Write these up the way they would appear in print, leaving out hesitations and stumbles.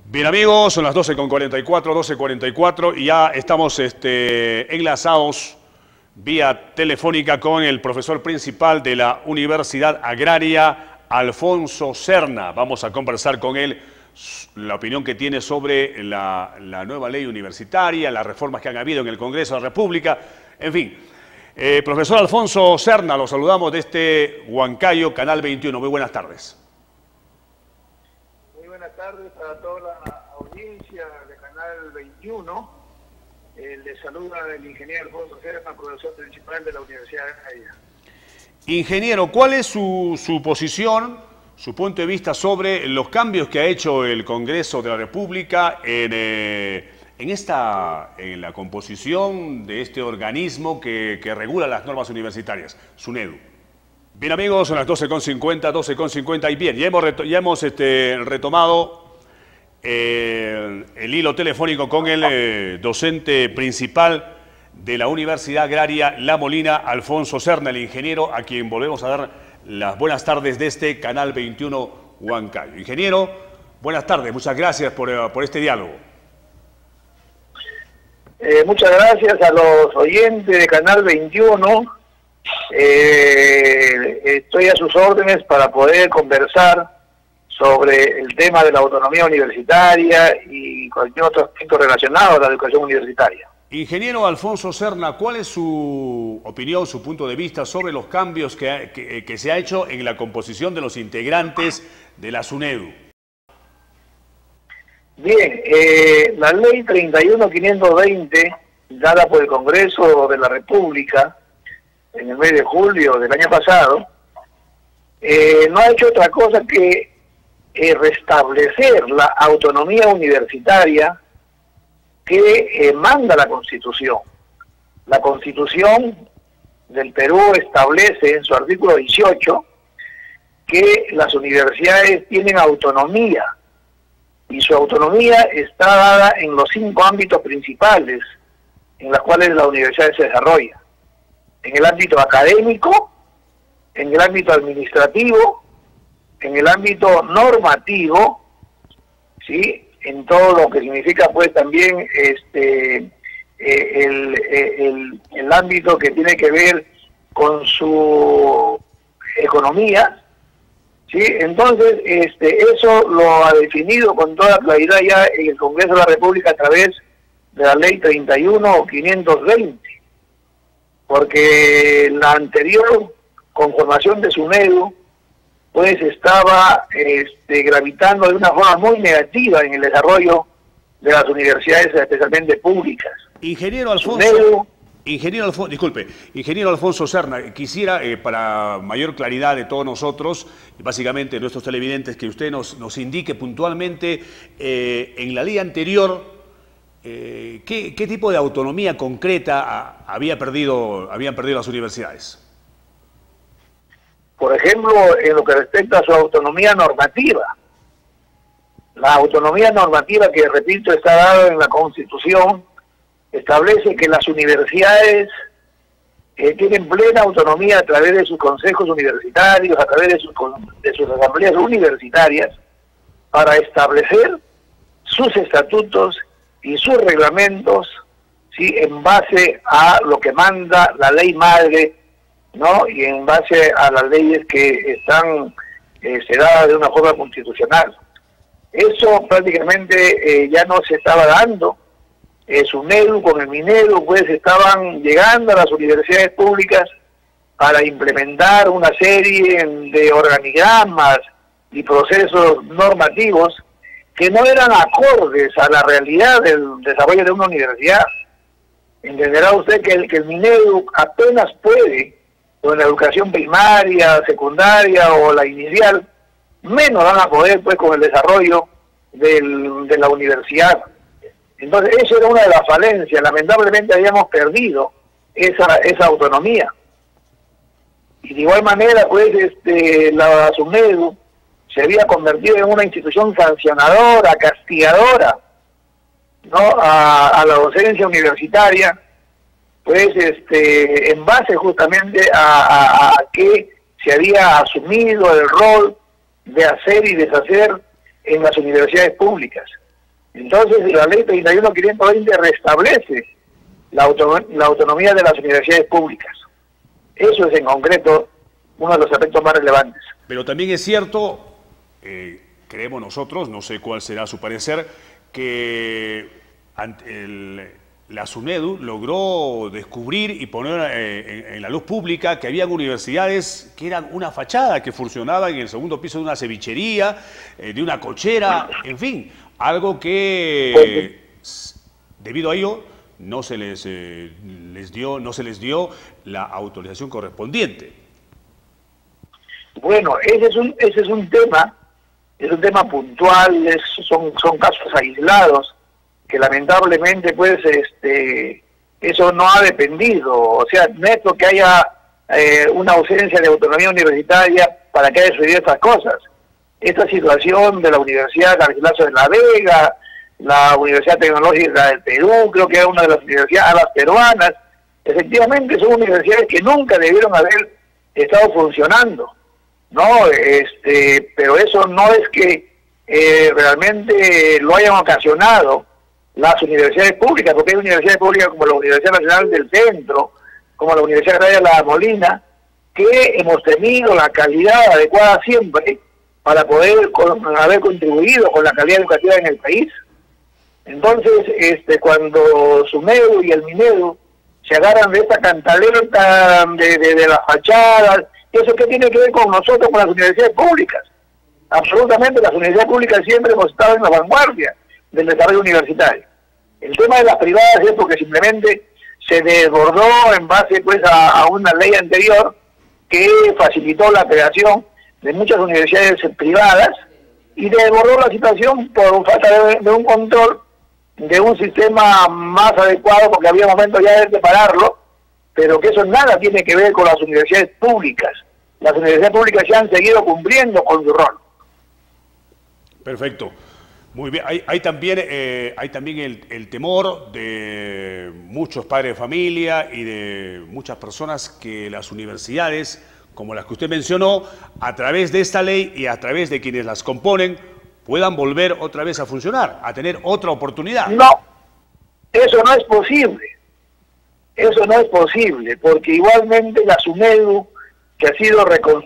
Bien amigos, son las 12:44, 12:44 y ya estamos enlazados vía telefónica con el profesor principal de la Universidad Agraria, Alfonso Serna. Vamos a conversar con él la opinión que tiene sobre la nueva ley universitaria, las reformas que han habido en el Congreso de la República, en fin. Profesor Alfonso Serna, lo saludamos de Huancayo, Canal 21. Muy buenas tardes. Buenas tardes para toda la audiencia de Canal 21. Les saluda el ingeniero Alfonso Serna, profesor principal de la Universidad Agraria. Ingeniero, ¿cuál es su posición, su punto de vista sobre los cambios que ha hecho el Congreso de la República en la composición de este organismo que regula las normas universitarias, SUNEDU? Bien amigos, son las 12:50, 12:50 y bien, ya hemos retomado el hilo telefónico con el docente principal de la Universidad Agraria La Molina, Alfonso Serna, el ingeniero, a quien volvemos a dar las buenas tardes de este Canal 21 Huancayo. Ingeniero, buenas tardes, muchas gracias por este diálogo. Muchas gracias a los oyentes de Canal 21. Estoy a sus órdenes para poder conversar sobre el tema de la autonomía universitaria y cualquier otro aspecto relacionado a la educación universitaria. Ingeniero Alfonso Serna, ¿cuál es su opinión, su punto de vista sobre los cambios que se ha hecho en la composición de los integrantes de la SUNEDU? Bien, la ley 31.520, dada por el Congreso de la República en el mes de julio del año pasado, no ha hecho otra cosa que restablecer la autonomía universitaria que manda la Constitución. La Constitución del Perú establece en su artículo 18 que las universidades tienen autonomía, y su autonomía está dada en los 5 ámbitos principales en los cuales la universidad se desarrolla: en el ámbito académico, en el ámbito administrativo, en el ámbito normativo, ¿sí?, en todo lo que significa pues también el ámbito que tiene que ver con su economía, ¿sí? Entonces eso lo ha definido con toda claridad ya en el Congreso de la República a través de la ley 31.520, porque la anterior conformación de SUNEDU pues estaba gravitando de una forma muy negativa en el desarrollo de las universidades, especialmente públicas. Ingeniero Alfonso, disculpe, ingeniero Alfonso Serna, quisiera, para mayor claridad de todos nosotros, y básicamente nuestros televidentes, que usted nos indique puntualmente en la ley anterior qué tipo de autonomía concreta habían perdido las universidades. Por ejemplo, en lo que respecta a su autonomía normativa. La autonomía normativa, que repito está dada en la Constitución, establece que las universidades tienen plena autonomía a través de sus consejos universitarios, a través de sus asambleas universitarias, para establecer sus estatutos y sus reglamentos, ¿sí?, en base a lo que manda la ley madre, ¿no?, y en base a las leyes que están dadas de una forma constitucional. Eso prácticamente ya no se estaba dando. SUNEDU con el MINEDU pues estaban llegando a las universidades públicas para implementar una serie de organigramas y procesos normativos que no eran acordes a la realidad del desarrollo de una universidad. Entenderá usted que el MINEDU apenas puede, con la educación primaria, secundaria o la inicial, menos van a poder pues con el desarrollo de la universidad. Entonces eso era una de las falencias. Lamentablemente habíamos perdido esa autonomía. Y de igual manera pues la SUNEDU se había convertido en una institución sancionadora, castigadora, ¿no?, a la docencia universitaria, pues en base justamente a que se había asumido el rol de hacer y deshacer en las universidades públicas. Entonces la ley 31.520 restablece la autonomía de las universidades públicas. Eso es en concreto uno de los aspectos más relevantes. Pero también es cierto, creemos nosotros, no sé cuál será su parecer, que la SUNEDU logró descubrir y poner en la luz pública que habían universidades que eran una fachada, que funcionaban en el segundo piso de una cevichería, de una cochera, en fin, algo que debido a ello no se les dio la autorización correspondiente. Bueno, ese es un tema puntual, son casos aislados que lamentablemente pues eso no ha dependido, o sea, no es porque haya una ausencia de autonomía universitaria para que haya sucedido estas cosas. Esta situación de la Universidad Garcilaso de la Vega, la Universidad Tecnológica del Perú, creo que es una de las universidades peruanas, efectivamente son universidades que nunca debieron haber estado funcionando, ¿no? Pero eso no es que realmente lo hayan ocasionado las universidades públicas, porque hay universidades públicas como la Universidad Nacional del Centro, como la Universidad Agraria La Molina, que hemos tenido la calidad adecuada siempre para poder haber contribuido con la calidad educativa en el país. Entonces, cuando SUNEDU y el MINEDU se agarran de esta cantaleta de las fachadas, ¿eso qué tiene que ver con nosotros, con las universidades públicas? Absolutamente, las universidades públicas siempre hemos estado en la vanguardia del desarrollo universitario. El tema de las privadas es porque simplemente se desbordó en base pues a una ley anterior que facilitó la creación de muchas universidades privadas y desbordó la situación por falta de un control, de un sistema más adecuado, porque había momentos ya de separarlo, pero que eso nada tiene que ver con las universidades públicas. Las universidades públicas ya han seguido cumpliendo con su rol. Perfecto. Muy bien. Hay también el temor de muchos padres de familia y de muchas personas que las universidades, como las que usted mencionó, a través de esta ley y a través de quienes las componen, puedan volver otra vez a funcionar, a tener otra oportunidad. No, eso no es posible. Eso no es posible, porque igualmente la SUNEDU, que ha sido,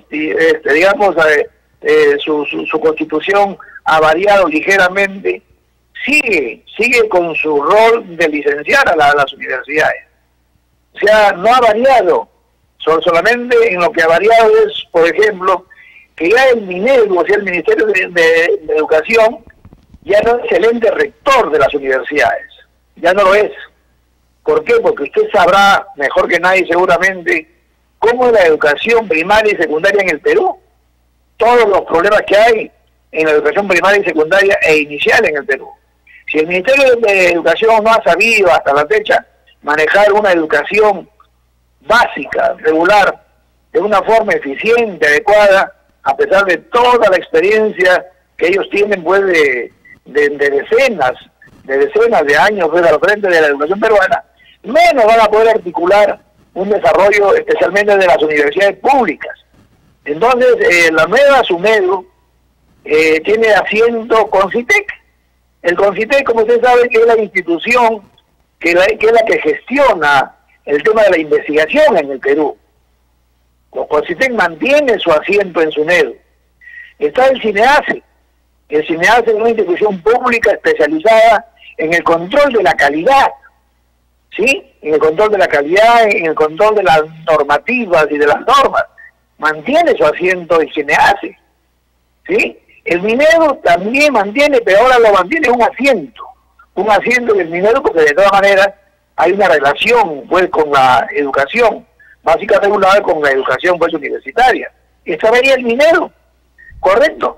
su constitución ha variado ligeramente, sigue con su rol de licenciar a las universidades. O sea, no ha variado, solamente en lo que ha variado es, por ejemplo, que ya el MINEDU, o sea, el Ministerio de Educación, ya no es el ente rector de las universidades, ya no lo es. ¿Por qué? Porque usted sabrá mejor que nadie seguramente cómo es la educación primaria y secundaria en el Perú, todos los problemas que hay en la educación primaria y secundaria e inicial en el Perú. Si el Ministerio de Educación no ha sabido hasta la fecha manejar una educación básica, regular, de una forma eficiente, adecuada, a pesar de toda la experiencia que ellos tienen pues de decenas de años pues, al frente de la educación peruana, menos van a poder articular un desarrollo especialmente de las universidades públicas. Entonces, la nueva SUNEDU tiene asiento CONCITEC. El CONCITEC, como usted sabe, que es la institución que es la que gestiona el tema de la investigación en el Perú. Los CONCITEC mantiene su asiento en SUNEDU. Está el CINEACE. El CINEACE es una institución pública especializada en el control de la calidad, ¿sí? En el control de la calidad, en el control de las normativas y de las normas. Mantiene su asiento el CINEACE, ¿sí? El MINEDU también mantiene, pero ahora lo mantiene un asiento del MINEDU, porque de todas maneras hay una relación pues con la educación básica regulada, con la educación pues universitaria. Esta vería el MINEDU, correcto.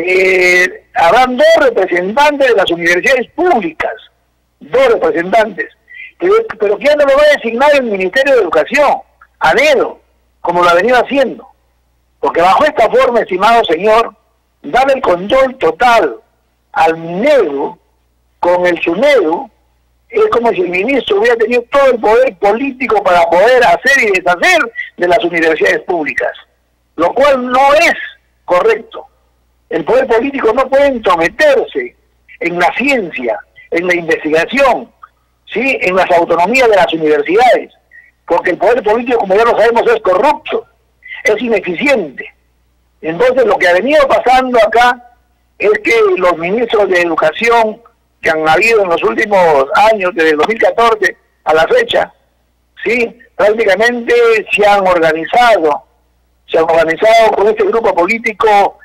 Habrán dos representantes de las universidades públicas, dos representantes, pero que ya no lo va a designar el Ministerio de Educación, a dedo, como lo ha venido haciendo. Porque bajo esta forma, estimado señor, darle el control total al MINEDU con el SUNEDU es como si el ministro hubiera tenido todo el poder político para poder hacer y deshacer de las universidades públicas, lo cual no es correcto. El poder político no puede entrometerse en la ciencia, en la investigación, ¿sí? En las autonomías de las universidades, porque el poder político, como ya lo sabemos, es corrupto, es ineficiente. Entonces, lo que ha venido pasando acá es que los ministros de educación que han habido en los últimos años, desde el 2014 a la fecha, sí, prácticamente se han organizado con este grupo político,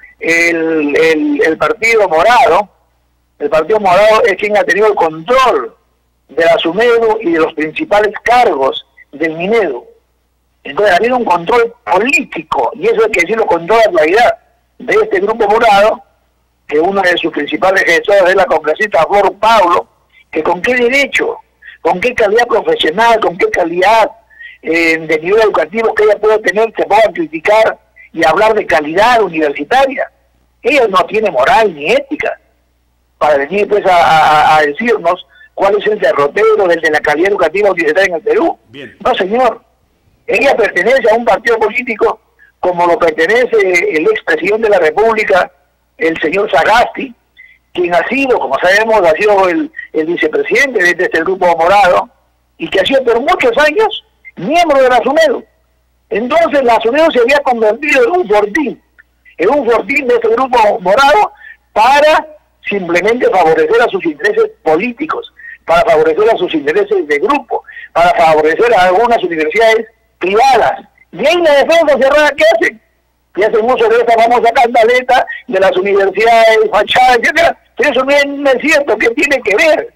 el Partido Morado. El Partido Morado es quien ha tenido el control de la SUNEDU y de los principales cargos del Minedu. Entonces ha habido un control político, y eso hay que decirlo con toda claridad, de este grupo morado, que uno de sus principales gestores es la congresista Flor Pablo, que con qué derecho, con qué calidad profesional, con qué calidad de nivel educativo que ella puede tener, se pueda criticar y hablar de calidad universitaria. Ella no tiene moral ni ética para venir pues a decirnos cuál es el derrotero de la calidad educativa universitaria en el Perú. Bien. No, señor. Ella pertenece a un partido político como lo pertenece el expresidente de la República, el señor Sagasti, quien ha sido, como sabemos, ha sido el vicepresidente de este grupo morado, y que ha sido por muchos años miembro de la SUNEDU. Entonces la SUNEDU se había convertido en un fortín de este grupo morado para simplemente favorecer a sus intereses políticos, para favorecer a sus intereses de grupo, para favorecer a algunas universidades privadas. Y en la defensa cerrada, ¿qué hacen? Y hacen uso de esta famosa cantaleta de las universidades, fachadas, etcétera. Pero eso no es cierto. ¿Qué tiene que ver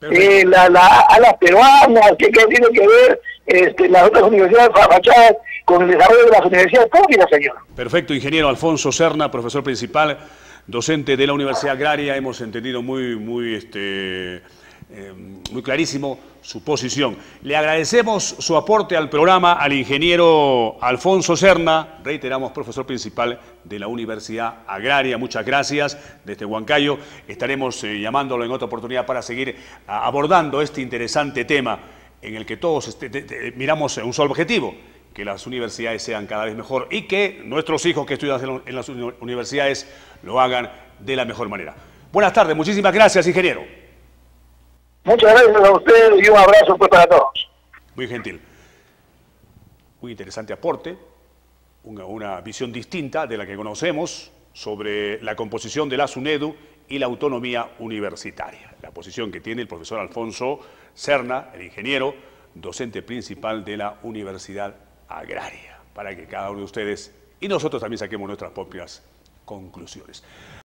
a las peruanas? ¿Qué tiene que ver las otras universidades fachadas con el desarrollo de las universidades públicas, señor? Perfecto, ingeniero Alfonso Serna, profesor principal, docente de la Universidad Agraria. Hemos entendido muy clarísimo su posición. Le agradecemos su aporte al programa al ingeniero Alfonso Serna, reiteramos, profesor principal de la Universidad Agraria. Muchas gracias desde Huancayo. Estaremos llamándolo en otra oportunidad para seguir abordando este interesante tema en el que todos miramos un solo objetivo: que las universidades sean cada vez mejor y que nuestros hijos que estudian en las universidades lo hagan de la mejor manera. Buenas tardes, muchísimas gracias, ingeniero. Muchas gracias a ustedes y un abrazo pues para todos. Muy gentil. Muy interesante aporte, una visión distinta de la que conocemos sobre la composición de la SUNEDU y la autonomía universitaria. La posición que tiene el profesor Alfonso Serna, el ingeniero, docente principal de la Universidad Agraria, para que cada uno de ustedes y nosotros también saquemos nuestras propias conclusiones.